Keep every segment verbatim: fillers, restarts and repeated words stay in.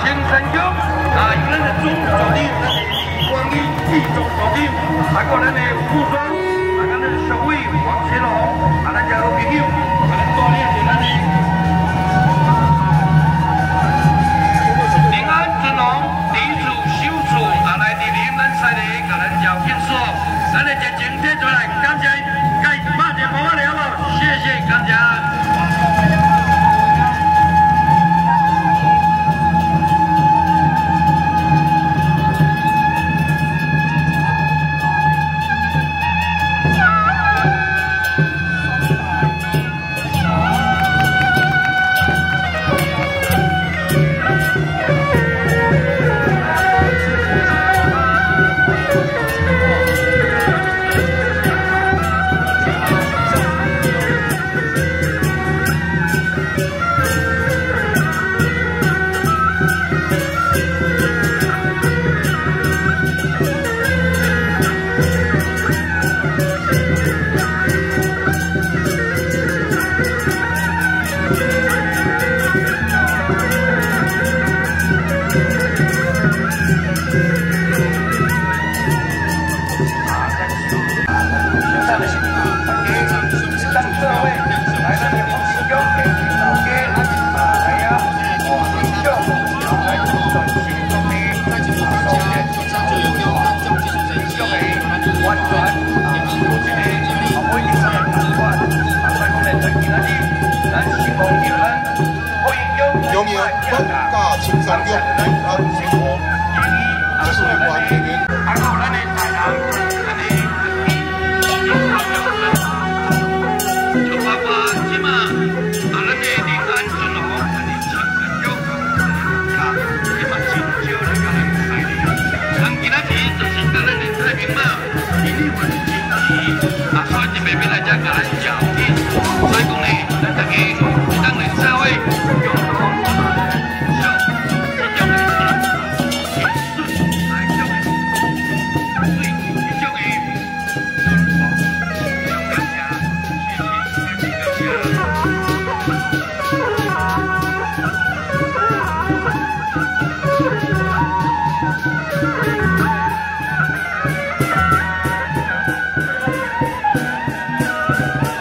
精神局啊，有咱的总助理，咱的李光义技术助理，还有咱的副总，啊，咱的小伟王乾隆，啊，咱家好朋友，啊，咱锻炼着咱的平安尊龙，地主修处，啊，来莅临咱赛里，甲咱邀请所，咱的热情贴出来，感谢，该骂点毛了不？谢谢，感谢。 拥有本家青山玉安生活，这是关键的。 还有咱的台南，咱的就包括即嘛，啊，咱的林安尊龙，咱的青山玉，啊，即嘛真少来甲咱赛哩。像今仔日就是咱的林太平嘛，伊哩阮支持，啊，所以特别要来遮甲咱招聘，所以讲呢，咱大家当然社会用。 Thank you.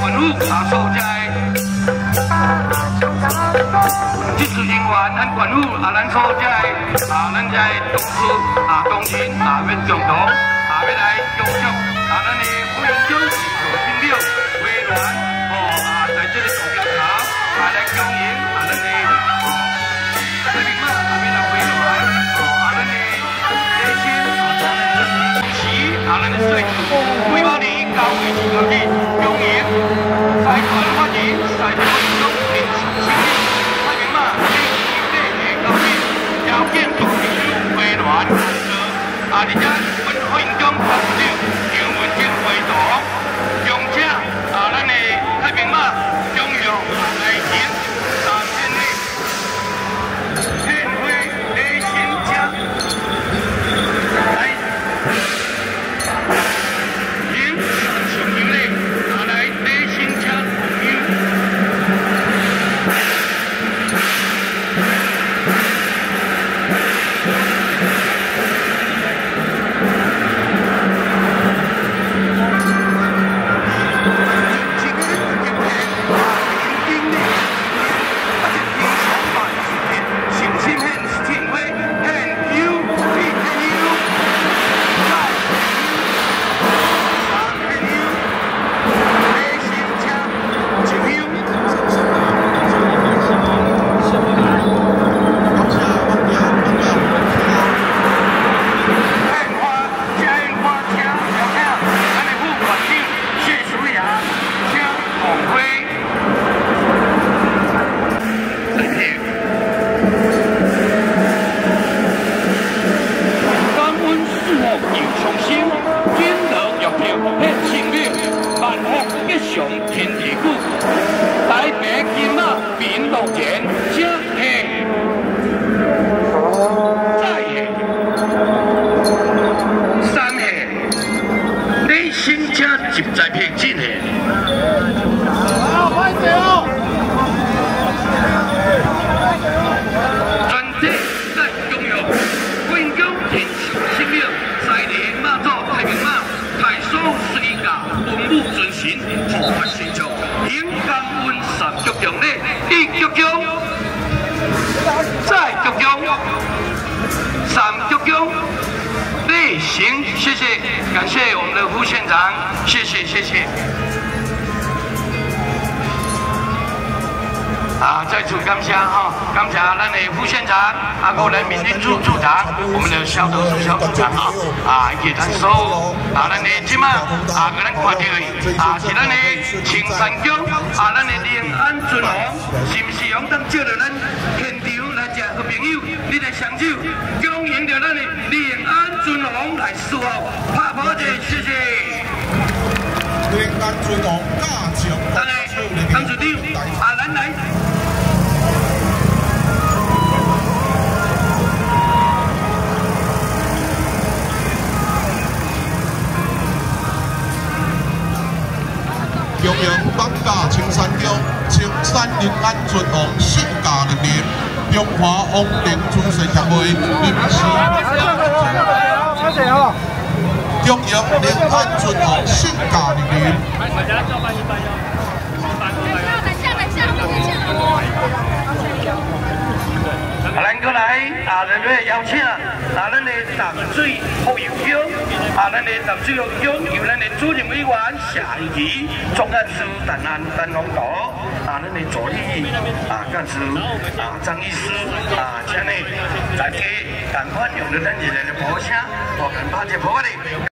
官府啊所在。这次因缘咱官府啊，咱所在啊，咱在同事啊，同仁啊，要共同啊，要来恭祝啊，咱的副院长和朋友委员哦啊，在这个大桥头啊来恭迎啊，咱的哦太平马啊，要来委员哦啊，咱的内心啊，咱的主席啊，咱的税主，几百年交为一个日恭迎，在团发言，在团中民主胜利。条件同朋友委员啊，而且阮副院长同志杨文正会长，并且啊，咱的太平马中央来行三千里献花礼新车来行三千里啊，来礼新车朋友。行，谢谢，感谢我们的副县长，谢谢谢谢。啊，再次感谢哈，感谢咱的副县长，啊，个人民政处处长，我们的消毒处小组长啊，啊，以及咱所有啊，咱的今嘛啊，个咱看到的啊，是咱的青山宫啊，咱的临安尊王，是不是用当借着咱现场来食个朋友，你来上手，恭迎着咱的临安尊王来伺候，拍拍者，谢谢。 临安尊王加强， 咱的唐处长啊，咱来。 中央放假青山宫，青山临安尊王性价能力，中华王灵祖神协会临时。中央临安尊王性价能力。 啊，咱过来啊，咱要邀请啊，咱的淡水副院长啊，咱的淡水副院长由咱的主任委员夏怡怡总干事陈安陈龙图啊，咱的助理啊干事啊张医师啊，请你大家赶快用着咱一个的鼓声，我们拍一波的。